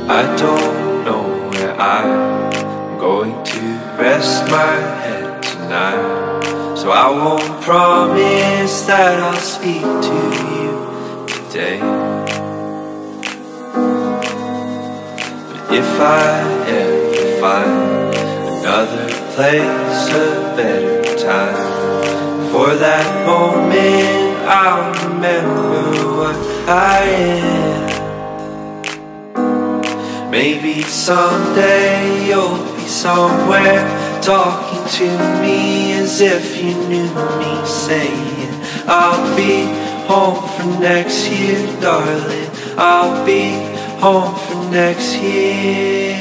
I don't know where I'm going to rest my head tonight, so I won't promise that I'll speak to you today. But if I ever find another place, a better time, for that moment I'll remember what I am. Maybe someday you'll be somewhere talking to me as if you knew me, saying I'll be home for next year, darling, I'll be home for next year.